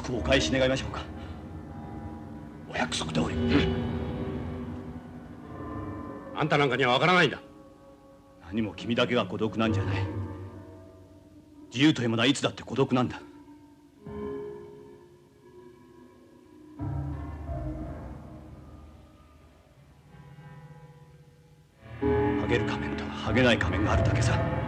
くお返し願いましょうか。お約束通り。 あんたなんかにはわからないんだ。 何も君だけが孤独なんじゃない。自由というものはいつだって孤独なんだ。剥げる仮面と剥げない仮面があるだけさ。